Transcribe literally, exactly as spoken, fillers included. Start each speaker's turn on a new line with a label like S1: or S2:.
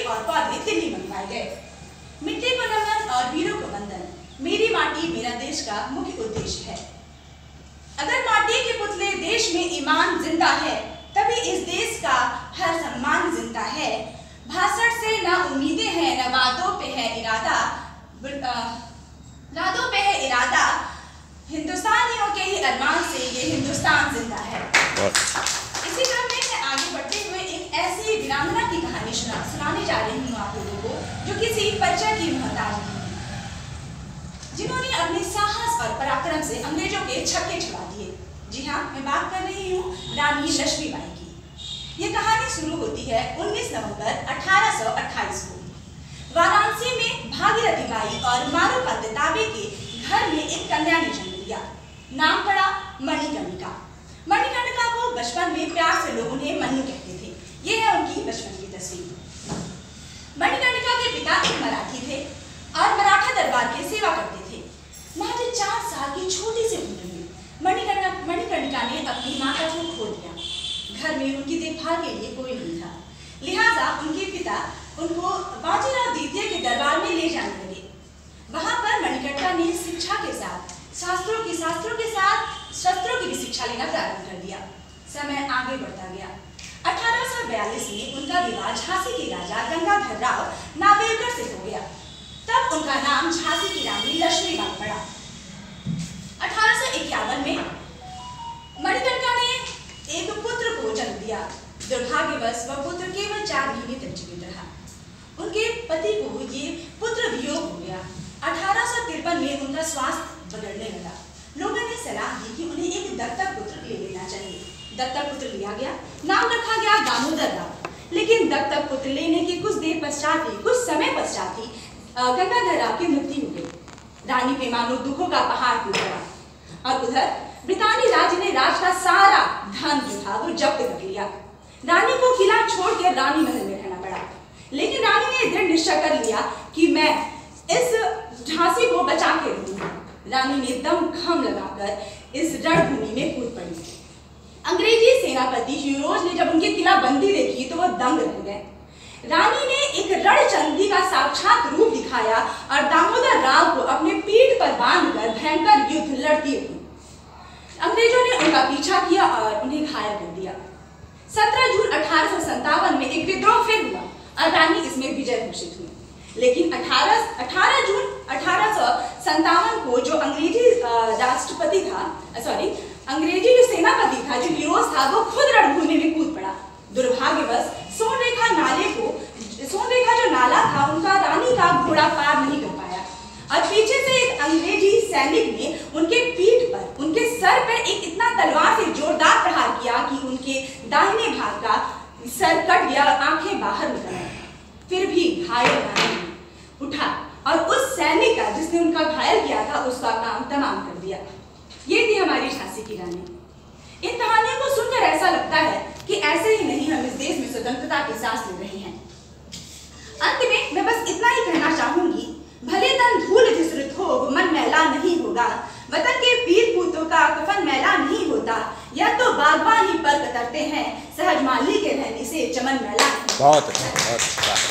S1: और पौधे दिल्ली मंगवाए गए। मिट्टी को नमन और वीरों को वंदन, मेरी माटी मेरा देश का मुख्य उद्देश्य है। अगर माटी के पुतले देश में ईमान जिंदा है, तभी इस देश का हर सम्मान जिंदा है। भाषण से ना उम्मीदें हैं, न वादों पे है इरादा, वादों पे है इरादा, हिंदुस्तानियों के ही अरमान से ये हिंदुस्तान जिंदा है। इसी क्रम में मैं आगे बढ़ते हुए एक ऐसी वीरांगना की कहानी सुना सुनाने जा रही हूँ आप लोगों को, जो किसी परिचय की मोहताज नहीं है, जिन्होंने अपने साहस और पराक्रम से अंग्रेजों के छक्के छुड़ा दिए। जी हाँ, मैं बात कर रही हूँ रानी लक्ष्मीबाई की। ये कहानी शुरू होती है उन्नीस नवंबर अठारह सौ अट्ठाईस को। वाराणसी में भागीरथी बाई और मारूपंत ताबे के घर में एक कन्या ने जन्म लिया। नाम पड़ा मणिकर्णिका। मणिकर्णिका को बचपन में प्यार से लोग उन्हें मन्नू कहते थे। ये है उनकी बचपन की तस्वीर। मणिकर्णिका के पिता एक मराठी थे और मराठा दरबार की सेवा करते थे। महज चार साल की छोटी सी उम्र में मणिकर्णिका मणिकर्णिका ने अपनी माता को खो दिया। घर में उनकी देखभाल के लिए कोई नहीं था, लिहाजा उनके पिता उनको बाजीराव द्वितीय के दरबार में ले जाने लगे। वहां पर मणिकर्णिका ने शिक्षा के साथ शास्त्रों की शास्त्रों के साथ शस्त्रों की भी शिक्षा लेना प्रारंभ कर दिया। समय आगे बढ़ता गया। अठारह सौ बयालीस में उनका विवाह झांसी के राजा गंगाधर राव नावेलकर से हो गया। तब उनका नाम झांसी की रानी लक्ष्मीबाई पड़ा। अठारह सौ इक्यावन में मणिकर्णिका ने एक पुत्र को जन्म दिया। दुर्भाग्यवश वह पुत्र केवल चार महीने तक जीवित रहा। उनके पति को ये पुत्र वियोग हो गया। अठारह सौ तिरपन में उनका स्वास्थ्य बिगड़ने लगा। लोगों ने सलाह दी कि उन्हें एक दत्तक पुत्र ले लेना चाहिए। दत्तक पुत्र लिया गया, नाम रखा गया दामोदर राव। लेकिन दत्तक पुत्र लेने के कुछ देर पश्चात ही कुछ समय पश्चात ही गंगाधर राव की मृत्यु हो गई। रानी पे मानो दुखों का पहाड़ टूट पड़ा। और उधर ब्रितानी राज्य ने राज का सारा धन जो था वो जब्त कर लिया। रानी को किला छोड़कर रानी महल में रहना पड़ा। लेकिन रानी ने दृढ़ निश्चय कर लिया कि मैं इस झांसी को बचा के रहूंगी। रानी ने दम खम लगाकर इस रणभूमि में कूद पड़ी। अंग्रेजी सेनापति ह्यूरोज ने जब उनकी किला बंदी देखी तो वह दंग रह गए। रानी ने एक रणचंडी का साक्षात रूप दिखाया और दामोदर राव को अपने पीठ पर बांधकर भयंकर युद्ध लड़ती रही। अंग्रेजों ने उनका पीछा किया और उन्हें घायल कर दिया। सत्रह जून अठारह सौ संतावन में एक विद्रोह फिर हुआ और रानी इसमें विजय घोषित हुई। लेकिन अठारह जून अठारह सौ संतावन को जो अंग्रेजी राष्ट्रपति था, सॉरी अंग्रेजी जो सेनापति था, जो हीरोज था, वो खुद रणभूमि में कूद पड़ा। दुर्भाग्यवश सोनरेखा नाले को सोनरेखा जो नाला था उनका रानी का घोड़ा पार नहीं कर पाया और पीछे से एक अंग्रेजी सैनिक ने उनके पीठ पर, उनके सर पर एक इतना तलवार से जोरदार प्रहार किया कि उनके दाहिने भाग का सर कट गया और आंखें बाहर निकल आई। फिर भी घायल रानी उठा और उस सैनिक का जिसने उनका घायल किया था उसका काम तमाम कर दिया। ये थी हमारी झांसी की रानी। इन कहानियों को सुनकर ऐसा लगता है कि ऐसे ही नहीं हम इस देश में स्वतंत्रता की सांस ले रहे हैं। अंत में मैं बस इतना ही कहना चाहूंगी, भले तन धूल जिसृत हो मन मैला नहीं होगा, वतन के वीर पूतों का कफन मैला नहीं होता, या तो बागबान ही पर कतरते हैं, सहज माली के रहने से चमन मैला नहीं।
S2: बहुत अच्छा, बहुत अच्छा।